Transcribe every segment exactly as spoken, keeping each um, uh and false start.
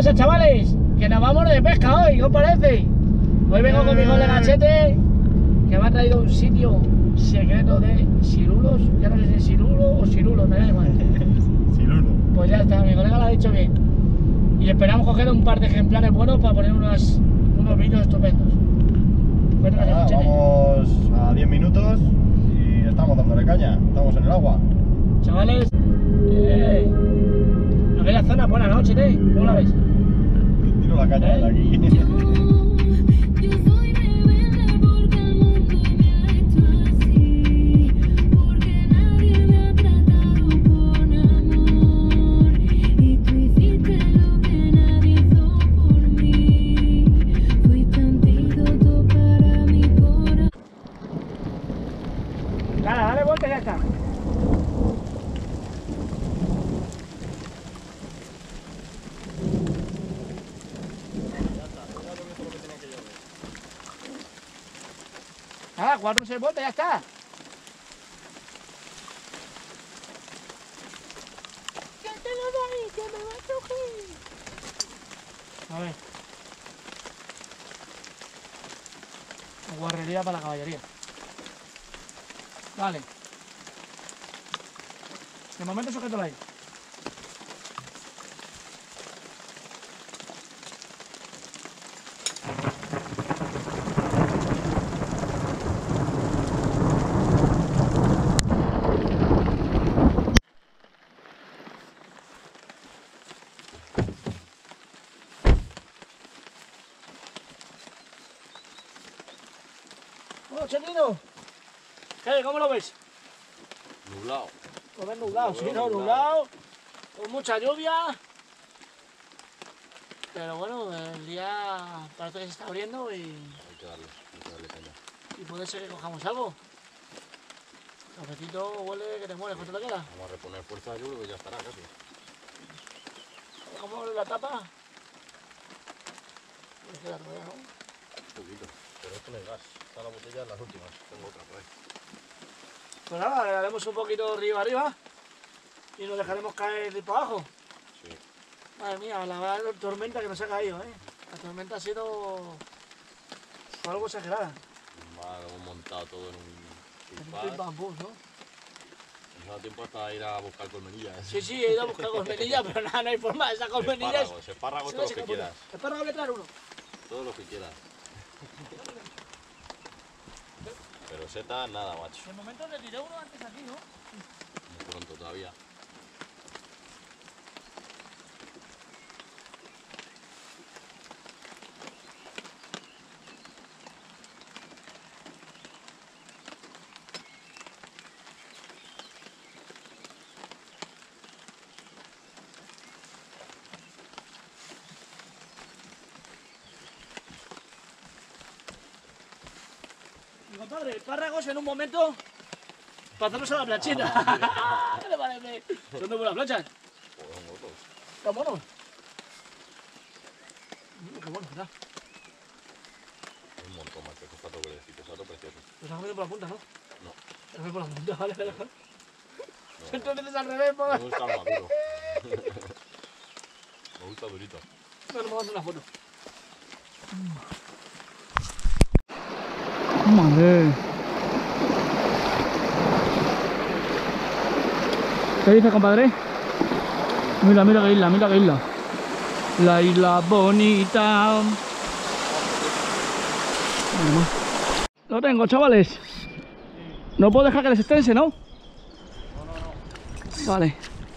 pasa, chavales? Que nos vamos de pesca hoy, ¿qué os parece? Hoy vengo con mi colega Chete, que me ha traído un sitio secreto de cirulos. Ya no sé si es cirulo o cirulo, me da igual. Cirulo. Pues ya está, mi colega lo ha dicho bien. Y esperamos coger un par de ejemplares buenos para poner unos, unos vídeos estupendos. Nada, vamos a diez minutos y estamos dándole caña, estamos en el agua. Chavales, eh, aquella zona buena, ¿no, Chete? ¿Cómo la ves? Tiro la caña ¿Eh? de aquí. Nada, dale vuelta y ya está. Nada, cuatro o seis vueltas y ya está. Que te lo doy, que me va a coger. A ver. Guarrería para la caballería. Vale. De momento sujeto ahí. Bueno, Chetino. ¿Qué? ¿Cómo lo ves? Nublado. Lo ves nublado, sí, no, nublado. Con mucha lluvia. Pero bueno, el día parece que se está abriendo y, Hay que darle, hay que darle caña. y puede ser que cojamos algo. El cafecito huele que te mueres, ¿cuánto te queda? Vamos a reponer fuerza, yo creo que ya estará casi. ¿Cómo huele la tapa? Me queda todavía, ¿no? Un poquito. Pero esto no es gas. Está la botella en las últimas. Tengo otra por ahí. Pues nada, le daremos un poquito arriba arriba y nos dejaremos caer de para abajo. Sí. Madre mía, la tormenta que nos ha caído, ¿eh? La tormenta ha sido fue algo exagerada. Mal, hemos montado todo en un En un pimpás. pim pam pum, ¿no? Nos da tiempo hasta ir a buscar colmenillas. Sí, sí, he ido a buscar colmenillas, pero nada, no hay forma. Esas colmenillas. Espárragos, espárragos se todos me los que seca quieras. puta. Espárrago le traer uno. Todos los que quieras. Pero setas, nada, macho. De momento le tiré uno antes aquí, ¿no? Muy pronto todavía. Mi compadre, espárragos en un momento para hacernos a la planchita. ¿Qué le parece? Son de buenas planchas. Joder, son otros. Están buenos. Mm, qué bueno, ¿verdad? Hay un montón, macho. Esto está todo verdecito, está todo precioso. Lo estás comiendo por la punta, ¿no? No. Lo comiendo por la punta, vale, vale. No, Entonces al revés, no pues. me gusta el maduro. Me gusta durito. No, nos vamos a una foto. Madre. ¿Qué dice, compadre? Mira, mira qué isla, mira qué isla. La isla bonita. Lo tengo, chavales. No puedo dejar que les estense, ¿no? No, no, no. Vale.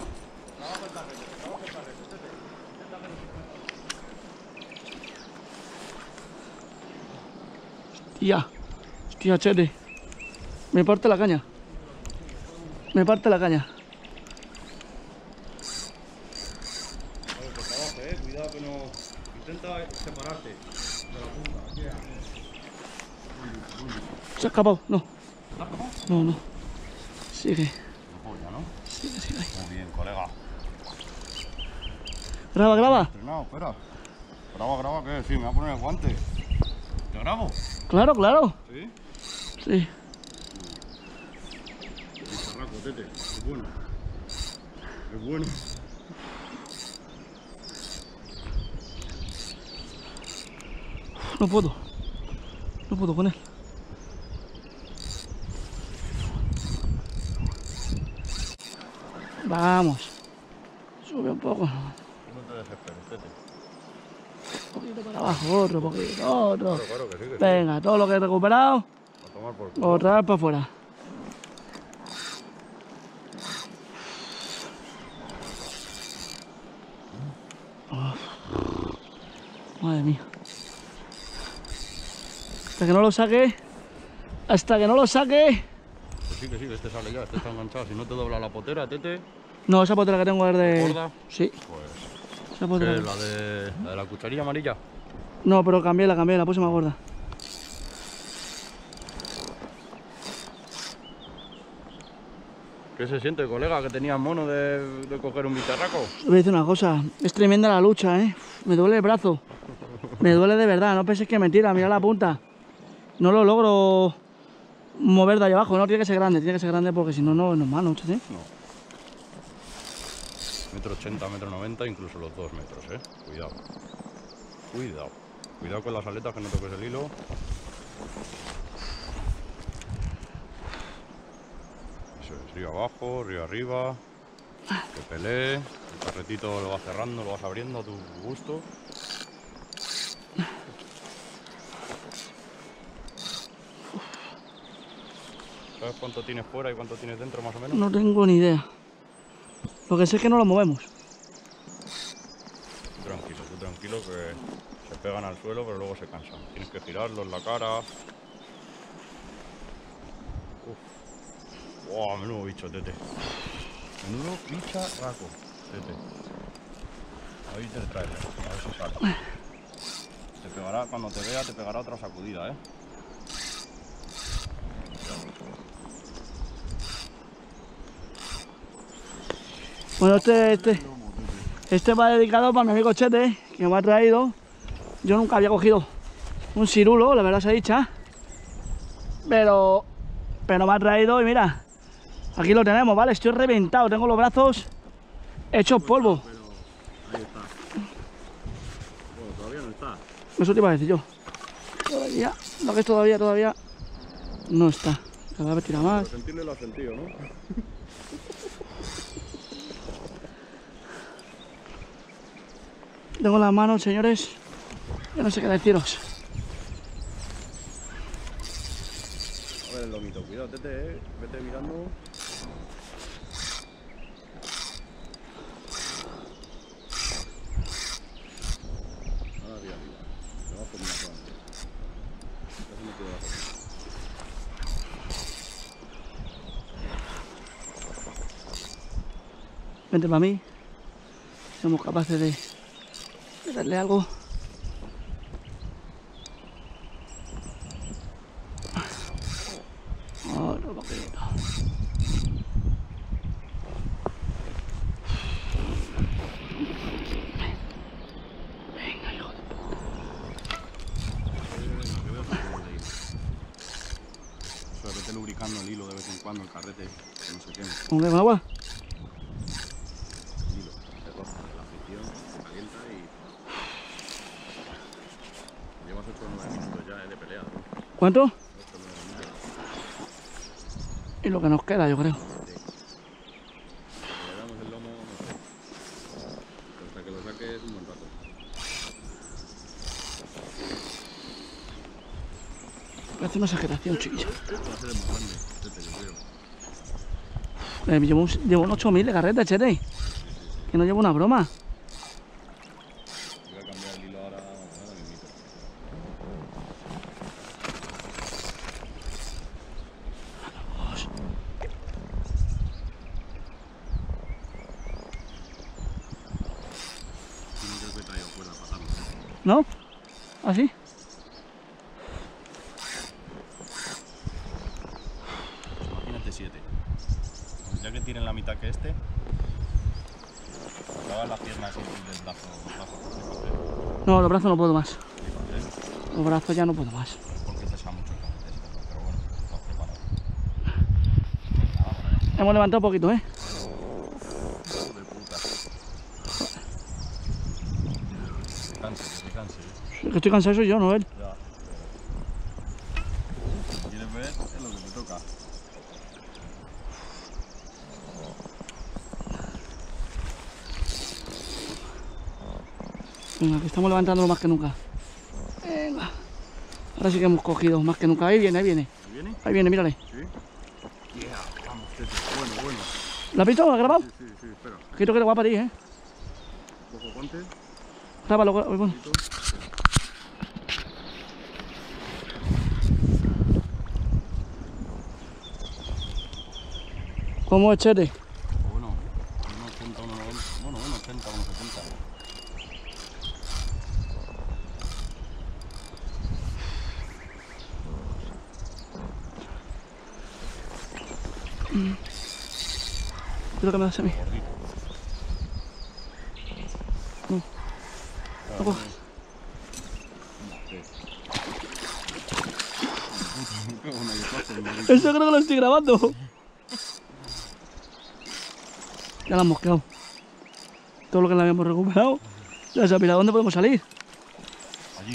Hostia. Hostia, Chete. Me parte la caña. Me parte la caña. Vale, por abajo, eh. Cuidado que no. Intenta separarte de la punta. Se ha escapado, no. No, no. Sigue. No polla, ¿no? Sigue, sigue ahí. Muy bien, colega. Graba, graba. Entrenado, espera. Graba, graba, ¿qué? Sí, me voy a poner el guante. ¿Te grabo? Claro, claro. ¿Sí? Sí. Bicharraco, tete. Es bueno. Es bueno. No puedo. No puedo con él. Vamos. Sube un poco. No te desesperes, Tete. Un poquito para abajo, otro poquito, otro. Claro, claro que sí, que sí. Venga, todo lo que he recuperado, A tomar por culo. otra vez para afuera. Madre mía. Hasta que no lo saque. Hasta que no lo saque. Que sí, que sí, que este sale ya, este está enganchado. Si no te dobla la potera, Tete, No, esa potera que tengo es de. ¿gorda? Sí, Pues... esa ¿qué potera. es la de, la de la cucharilla amarilla? No, pero cambié, la cambié, la puse más gorda. ¿Qué se siente, colega, que tenías mono de, de coger un bicharraco? Te voy a decir una cosa, es tremenda la lucha, ¿eh? Me duele el brazo. Me duele de verdad, no penséis que es mentira, mira la punta. No lo logro mover de ahí abajo, no, tiene que ser grande, tiene que ser grande porque si no, no es normal, ¿no? ¿Sí? No. Metro ochenta, metro noventa, incluso los dos metros, eh. Cuidado. Cuidado. Cuidado con las aletas, que no toques el hilo. Eso es, río abajo, río arriba. Que pelee. El carretito lo vas cerrando, lo vas abriendo a tu gusto. ¿Sabes cuánto tienes fuera y cuánto tienes dentro, más o menos? No tengo ni idea. Lo que sé es que no lo movemos. Tú tranquilo, tú tranquilo, que se pegan al suelo, pero luego se cansan. Tienes que girarlos la cara. Uf. Wow, menudo bicho, Tete. Menudo bicharraco, Tete. Ahí te trae, a ver si sale. Te pegará, cuando te vea, te pegará otra sacudida, ¿eh? Bueno, este, este, este va dedicado para mi amigo Chete, que me ha traído. Yo nunca había cogido un cirulo, la verdad se ha dicha. Pero, pero me ha traído y mira, aquí lo tenemos, ¿vale? Estoy reventado, tengo los brazos hechos polvo. Pero ahí está. Bueno, todavía no está. Eso te iba a decir yo. Todavía, lo que es todavía, todavía no está. Cada vez tira más. Pero sentirle lo has sentido, ¿no? Tengo las manos, señores. Yo no sé qué deciros. A ver el lomito, cuidado, Tete, eh. Vete mirando. Ahora arriba, arriba. Debajo de una zona. Casi me quedo abajo. Vente para mí. Somos capaces de, de darle algo. Otro poquito. Venga, hijo de puta. O sea, vete lubricando el hilo de vez en cuando, el carrete, que no se queme. ¿Con qué? ¿Con agua? El hilo, se roza, la fricción se calienta y... Llevas ocho o nueve minutos ya eh, de pelea, ¿no? ¿Cuánto? ocho o nueve minutos. Y lo que nos queda, yo creo. Le damos el lomo, no sé. Pero hasta que lo saques un buen rato. Parece una exageración, chiquillo. Esto va a ser el más grande, este yo creo. Eh, llevo, un, llevo un ocho mil de carreta, Chete. Que no llevo una broma. Voy a cambiar el hilo ahora, ahora mismito. No creo que he traído cuerda para atarlo. ¿No? ¿Así? Imagínate siete. Ya que tienen la mitad que este, acabas las piernas y del brazo. brazo No, los brazos no puedo más. fíjate, Los brazos ya no puedo más. porque pesa mucho el carrete este, ¿no? Pero bueno, estás preparado. Hemos levantado un poquito, ¿eh? Hijo de puta. canse, que se canse. ¿eh? El que estoy cansado soy yo, no él. Ya. Si quieres ver, es lo que te toca. Venga, que estamos levantándolo más que nunca. Venga. Ahora sí que hemos cogido más que nunca. Ahí viene, ahí viene. ¿Ahí viene? Ahí viene, mírale. Sí. Yeah, vamos, tete. Bueno, bueno. ¿Lo has visto? ¿Lo has grabado? Sí, sí, sí, espera. Quiero que te va a parir, ¿eh? Cojo guante. Grábalo, grábalo. Bueno. ¿Cómo es, Chete? Bueno, uno ochenta, uno noventa. Bueno, uno ochenta, uno setenta. Creo que me das a mí. Gordito. No. No cojas. Eso creo que lo estoy grabando. Ya la hemos quedado. Todo lo que la habíamos recuperado. Ya se ha pirado. ¿Dónde podemos salir? Allí.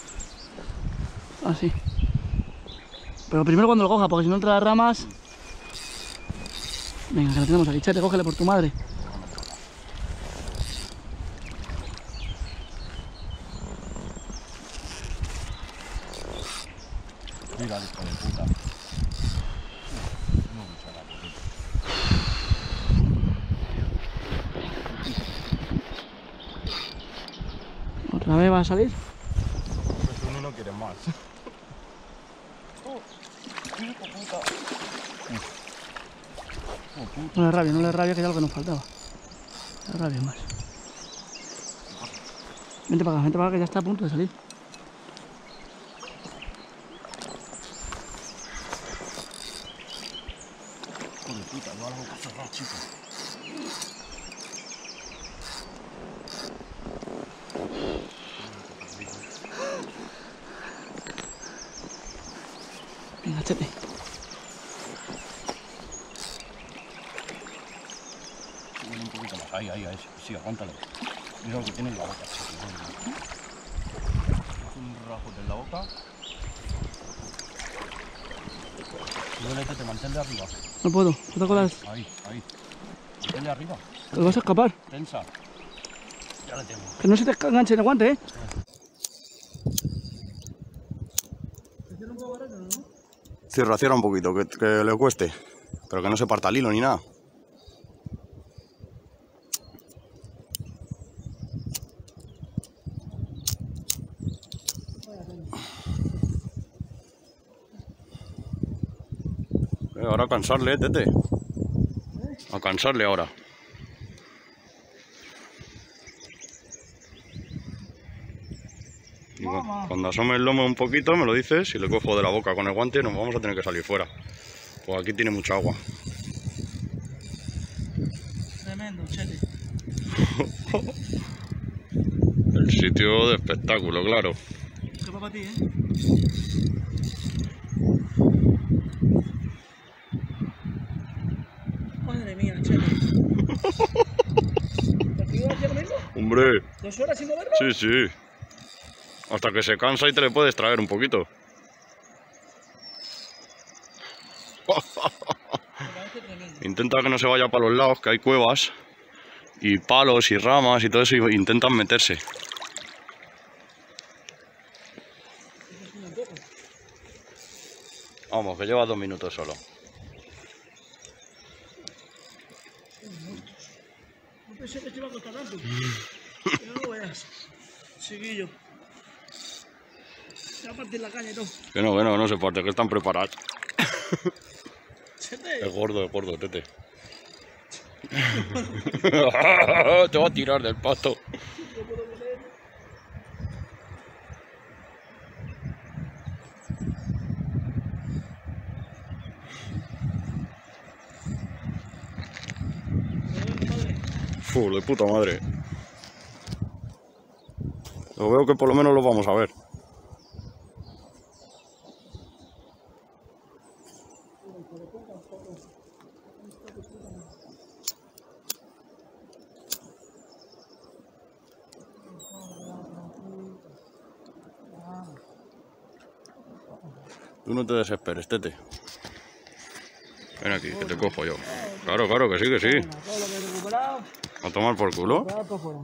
Así. Pero primero cuando lo coja, porque si no entra las ramas. Venga, que la tenemos aquí. Chete, cógele por tu madre. Mira, hijo de puta. No, bicho, ¿Otra vez va a salir? pues uno no quiere más. No le rabia, no le rabia, que ya lo que nos faltaba. No le rabia más. Vente para acá, vente para acá, que ya está a punto de salir. Hijo de puta, lleva la boca cerrada, chico. Venga, Chete. Sube un poquito más. Ahí, ahí, ahí. Sí, aguántalo. Mira lo que tiene en la boca, chico. Haz un rajote en la boca. Súbete, te mantén arriba. No puedo, puedo con las... Ahí, ahí. Mantén arriba. Te vas a escapar. Tensa. Ya la tengo. Que no se te enganche en el guante, ¿eh? Cierra, cierra un poquito, que, que le cueste. Pero que no se parta el hilo ni nada. Eh, ahora a cansarle, eh, tete. A cansarle ahora. Y cu- cuando asome el lomo un poquito me lo dices y le cojo de la boca con el guante, nos vamos a tener que salir fuera. Pues aquí tiene mucha agua. Tremendo, Chete. El sitio de espectáculo, claro. ¿Qué va para ti, eh? Madre mía, Chete. ¿Te ibas a hacer lo mismo? Hombre, ¿Dos horas sin moverlo? sí, sí. Hasta que se cansa y te le puedes traer un poquito. Me parece tremendo. Intenta que no se vaya para los lados, que hay cuevas y palos y ramas y todo eso, y intentan meterse. Vamos, que lleva dos minutos solo. No pensé que te iba a costar tanto. No lo veas. Chiquillo. Se va a partir la caña y todo. Que no, que no, no se parte, que están preparados. Chete. Es gordo, es gordo, tete. Te va a tirar del pasto. Fu, de puta madre. Lo veo que por lo menos lo vamos a ver. Tú no te desesperes, tete. Ven aquí, que te cojo yo. Claro, claro, que sí, que sí. Venga, todo lo que he recuperado, A tomar por culo. recuperado todo fuera.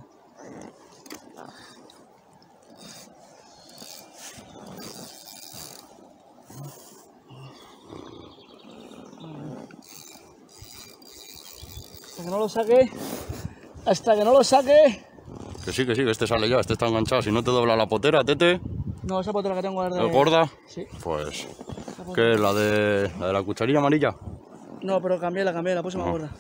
Hasta que no lo saque, hasta que no lo saque. Que sí, que sí, que este sale ya, este está enganchado. Si no te dobla la potera, tete, No, esa potera que tengo es de... ¿es gorda? Sí. Pues, esa potera. ¿qué es? ¿La de la, de la cucharilla amarilla? No, pero cambié, la cambié, la puse más Ah. gorda.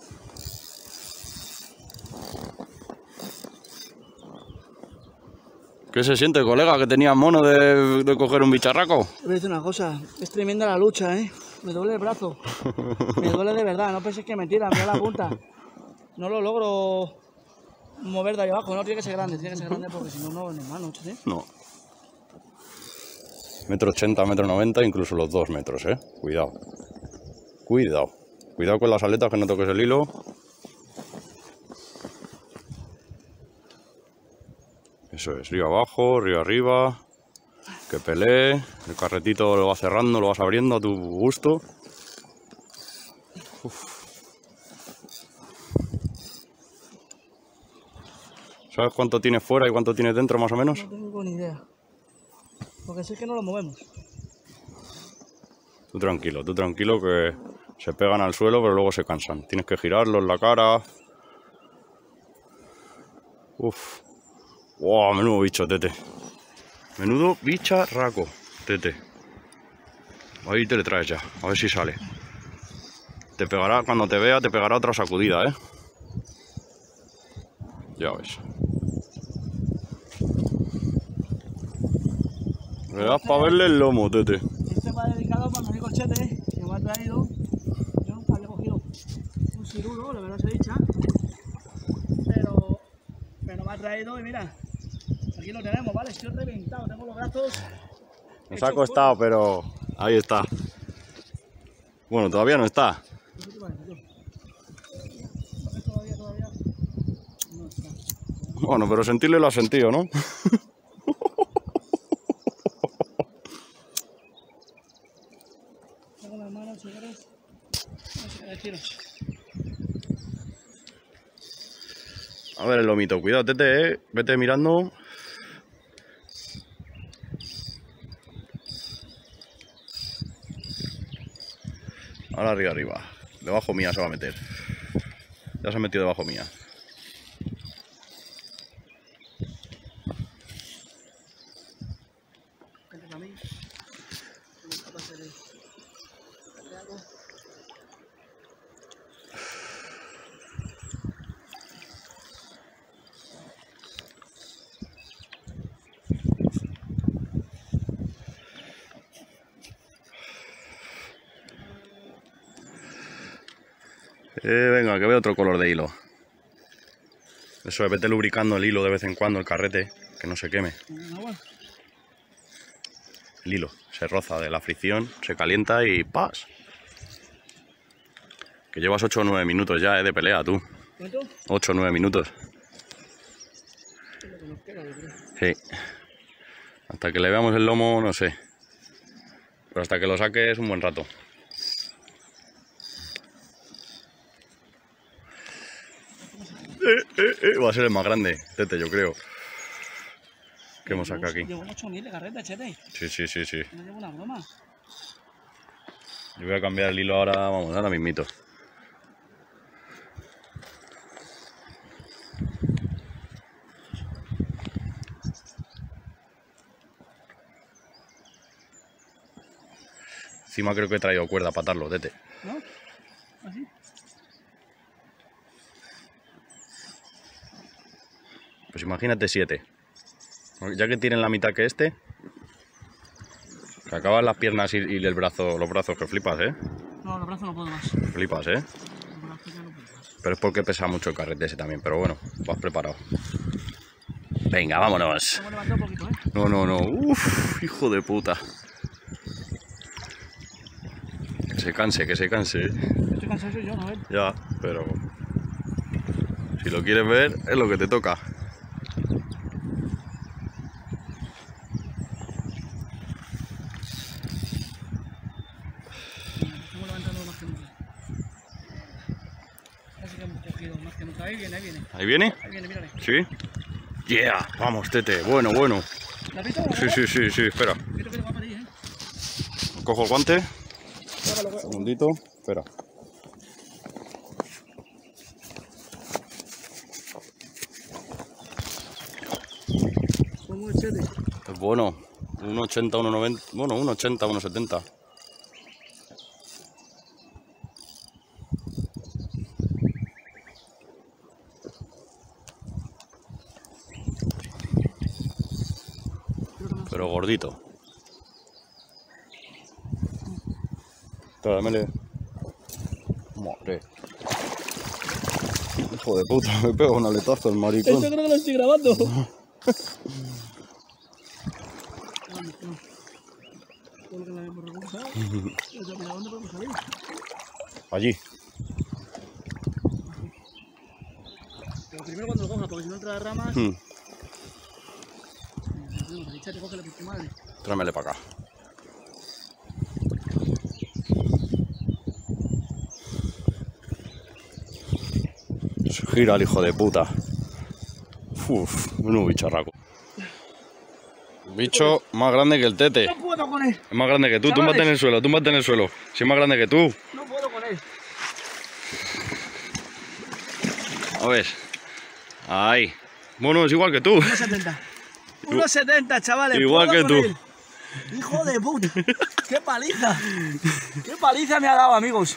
¿Qué se siente, colega, que tenías mono de, de coger un bicharraco? Te voy a decir una cosa, es tremenda la lucha, ¿eh? Me duele el brazo. Me duele de verdad, no penséis que es mentira, mira la punta. No lo logro mover de ahí abajo, no tiene que ser grande, tiene que ser grande porque si no, no es normal, ¿no? ¿Sí? No. Metro ochenta, metro noventa, incluso los dos metros, ¿eh? Cuidado. Cuidado. Cuidado con las aletas, que no toques el hilo. Eso es, río abajo, río arriba. Que pelee. El carretito lo vas cerrando, lo vas abriendo a tu gusto. Uf. ¿Sabes cuánto tienes fuera y cuánto tienes dentro, más o menos? No tengo ni idea. Porque sé que no lo movemos. Tú tranquilo, tú tranquilo, que se pegan al suelo, pero luego se cansan. Tienes que girarlos la cara. Uf. Wow, menudo bicho, tete. Menudo bicharraco, tete. Ahí te le traes ya, a ver si sale. Te pegará, cuando te vea, te pegará otra sacudida, ¿eh? Ya ves. Le das para verle el lomo, tete. Este va dedicado para mi amigo Chete, que me ha traído. Yo nunca había cogido un cirulo, la verdad se dicha. Pero, pero me ha traído y mira, aquí lo tenemos, ¿vale? Estoy reventado, tengo los brazos. Nos ha costado, pero ahí está. Bueno, todavía no está. ¿Qué te parece, tío? Porque todavía, todavía no está. Bueno, pero sentirle lo has sentido, ¿no? Tengo las manos, señores. No sé qué deciros. A ver el lomito, cuidado, tete, ¿eh? Vete mirando. Ahora arriba, arriba. Debajo mía se va a meter. Ya se ha metido debajo mía. Vente para mí. Somos capaces de hacer algo. Eh, venga, que veo otro color de hilo. Eso es, vete lubricando el hilo de vez en cuando, el carrete, que no se queme. Agua. El hilo se roza de la fricción, se calienta y ¡pas! Que llevas ocho o nueve minutos ya, eh, de pelea, tú. ¿Cuánto? ocho o nueve minutos. Es lo que nos queda, yo creo. Sí. Hasta que le veamos el lomo, no sé. Pero hasta que lo saque es un buen rato. Eh, eh, eh, va a ser el más grande, tete, yo creo. Que hemos sacado aquí. Llevo ocho mil de carreta, Chete. Sí, sí, sí, sí. No llevo una broma. Yo voy a cambiar el hilo ahora, vamos, ahora mismito. Encima creo que he traído cuerda para atarlo, tete. ¿No? ¿Así? Pues imagínate siete. Ya que tienen la mitad que este, que acaban las piernas y, y el brazo, los brazos, que flipas, ¿eh? No, los brazos no puedo más. Flipas, ¿eh? Los brazos ya no puedo más. Pero es porque pesa mucho el carrete ese también, pero bueno, vas preparado. Venga, vámonos. Vamos a levantar un poquito, ¿eh? No, no, no. Uf, hijo de puta. Que se canse, que se canse. Estoy cansado, soy yo, ¿no? ¿Ves? Ya, pero si lo quieres ver, es lo que te toca. ahí viene, ahí viene. ¿Ahí viene? Ahí viene, mírale. ¿Sí? Yeah, vamos, Tete. Bueno, bueno. ¿La has visto? Sí, sí, sí, sí, espera. Creo que lo va a pedir, ¿eh? Cojo el guante. Lávalo, Un segundito. Espera. Como el chete. Es bueno. uno ochenta, uno noventa. Bueno, uno ochenta, uno setenta. Pero gordito. Dámele. Madre. Hijo de puta, me pego un aletazo el maricón. Esto creo que lo estoy grabando. ¿Dónde podemos salir? Allí. Pero primero cuando lo coja, porque si no entra las ramas. Hmm. Te coge la puta madre. Tráemele para acá. Se gira el hijo de puta. Uf, un bicharraco. Bicho más grande que el Tete. No puedo con él. Es más grande que tú, Chavales. túmbate en el suelo, túmbate en el suelo. Si es más grande que tú. No puedo con él. A ver. Ahí. Bueno, es igual que tú. uno setenta. uno setenta, chavales. Igual puedo que con tú. él. Hijo de puta. ¡Qué paliza! ¡Qué paliza me ha dado, amigos!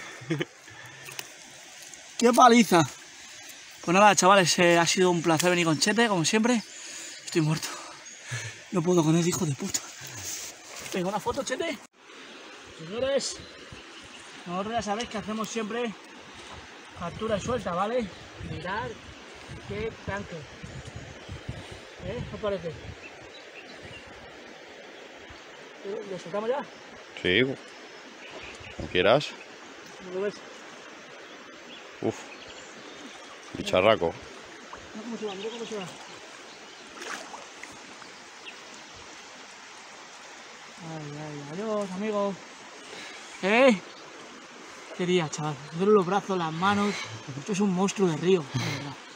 ¡Qué paliza! Pues nada, chavales, eh, ha sido un placer venir con Chete, como siempre. Estoy muerto. No puedo con él, hijo de puta. Venga, una foto, Chete. Señores, nosotros ya sabéis que hacemos siempre captura y suelta, ¿vale? Mirad qué tanque. ¿Eh? ¿Qué os parece? ¿Lo soltamos ya? Sí, como quieras. ¿Cómo lo ves? Uf. Bicharraco. Mira cómo se va, mira cómo se va. Ay, ay, adiós, amigos. ¿Eh? Qué día, chaval. Me duelen los brazos, las manos. Esto es un monstruo de río, de verdad.